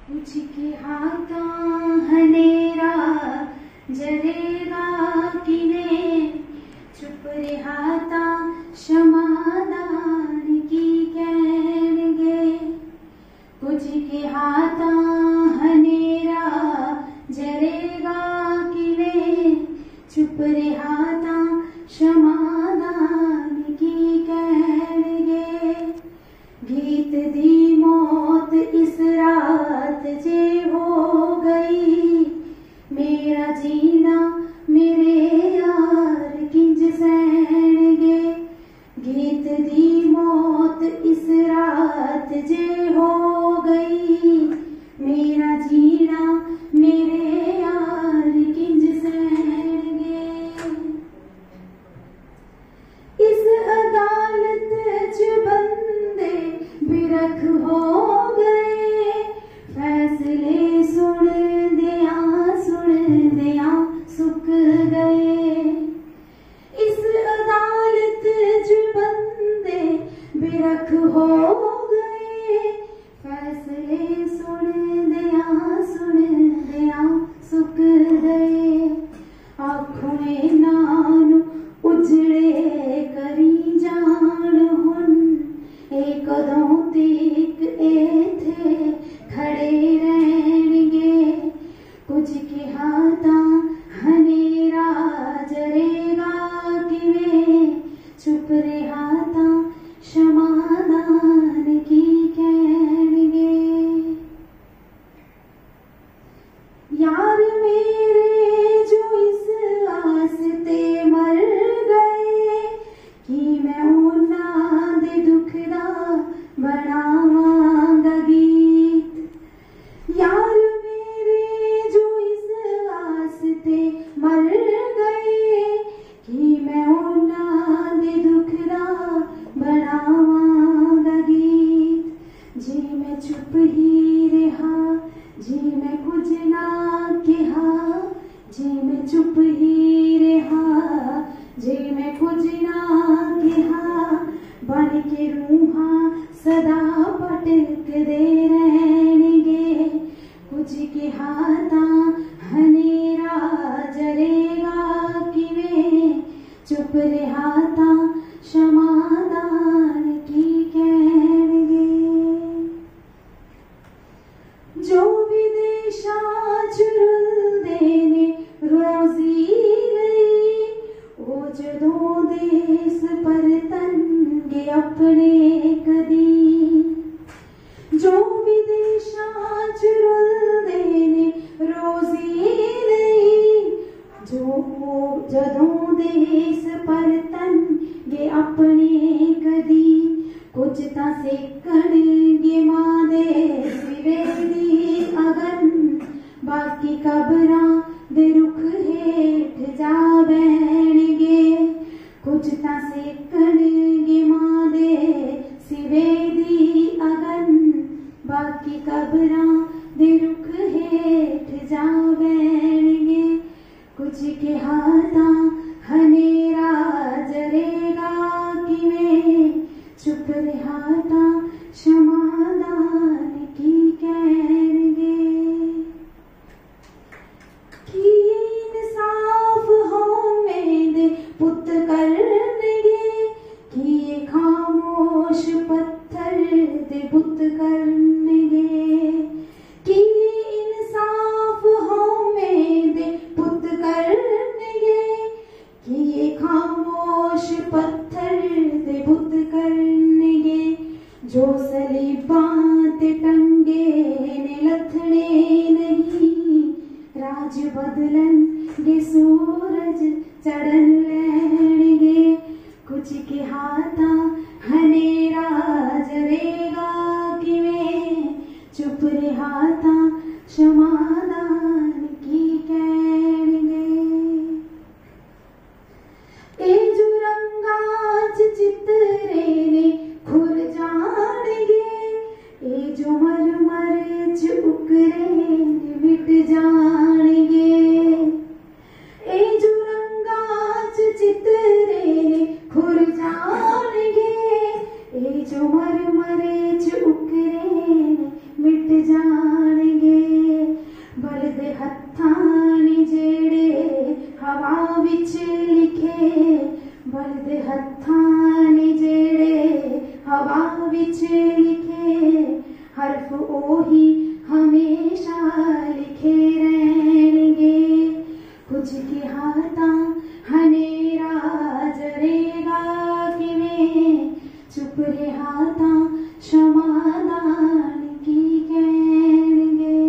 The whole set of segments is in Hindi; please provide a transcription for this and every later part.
कुछ की हाथा हनेरा जरेगा किने चुप रहाता क्षमादान की कहणगे। कुछ के हाथा हनेरा जरेगा किने चुप रहाता क्षमादान की कहणगे। गीत दी मौत इस रात जे हो गई मेरा जीना मेरे यार किंज सहणगे। गीत दी मौत इस रात जे हो गई मेरा जीना मेरे यार किंज सहणगे। इस अदालत च बंदे बिरख हो गए फैसले सुन दिया सुक गए। इस अदालत च बंदे बिरख हो गए फैसले सुन दिया सुक गए। आँखों नानू उजड़े करी जान हुन एक कदों तक एथे खड़े रहणगे। कुछ के हाथा हनेरा जरेगा किवें चुप रहाता क्षमादान की कहणगे। यार मेरे जो इस आस ते मर गए कि मैं उन्हां दे दुख दा बनावांगा गीत। यार मेरे जो इस आस ते मर गए कि मैं उन्हां दे दुख दा बनावांगा गीत। जी मैं चुप ही रहा जी मैं कुछ ना कहा जी मैं चुप ही रहा जी मैं कुछ ना कहा। बन के रूहां सदा पटक दे रहणगे। कुछ के हाथा हनेरा जरेगा किवें चुप रहाता क्षमादान की कहणगे। जो विदेशा चुरुंदे ने रोजी गई ओ जदों देस परतनगे अपने कदी। जो विदेशा चुरुंदे ने रोजी गई जो जदों देस परतनगे अपने कदी। कुछ तां सेकणगे मां दे सिरे दी अगन बाकी कबरां दे रुख हेठ जा बहणगे। कुछ तां सेकणगे मां दे सिरे दी अगन बाकी कबरां दे रुख हेठ जा बहणगे। कुछ के हाथा हनेरा जरेगा किवें चुप रहाता क्षमादान की कहणगे। कि इंसाफ होवें दे पुत करनगे कि खामोश पत्थर दे बुत करनगे। कि इंसाफ होवें दे पुत करनगे कि खामोश पत्थर दे बुत करनगे। जो सलीबां ते टंगे ने लथड़े नहीं राज बदलन गे सूरज चढ़न लैणगे। कुछ के हाथा हनेरा जरेगा किवें चुप रहाता क्षमादान की कहणगे। ए जो रंगां च चित्तरे ने खुर जाणगे ए जो मरमर च उकरे ने मिट जाणगे। ए जो रंगां च चित्तरे ने खुर जाणगे ए जो मरमर च उकरे ने मिट जाणगे। विच लिखे बलद हत्थां ने जेड़े हवा विच लिखे हरफ ओही हमेशा लिखे रहणगे कुछ कहा तां हनेरा जरेगा किवें चुप रहा तां समाधान की कहणगे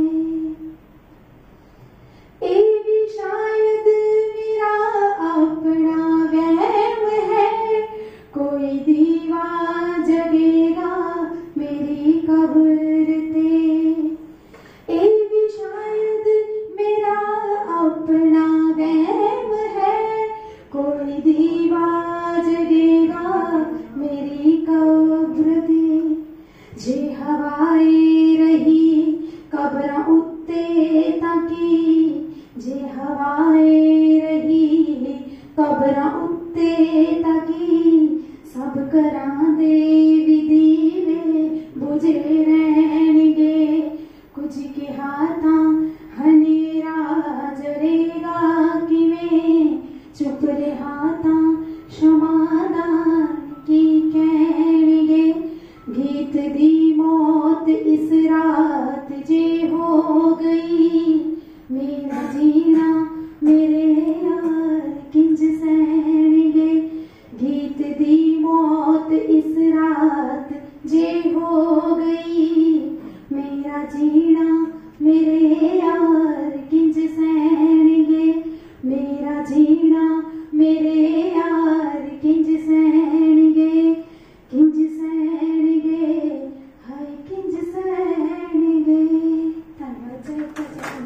ए भी शायद मेरा अपना वहम है कोई दीवा जगेगा मेरी कब्र ते ए भी शायद मेरा अपना वहम है कोई दीवा जगेगा मेरी कब्र ते जे हवाए रही कब्र उत्ते ताकि जे हवाए रही कब्र उत्ते ताकि सब घरां दे दीवे बुझे रहणगे कुछ कहा तां हनेरा जरेगा किवें चुप रहा तां समाधान की कहणगे गीत दी मौत इस रात जे हो गई मेरा जीना मेरे यार किंज सहणगे गीत दी मौत इस रात जे हो गई मेरा जीना मेरे यार किंज सहणगे मेरा जीना मेरे यार किंज सहणगे हाय किंज सहणगे धन्यवाद।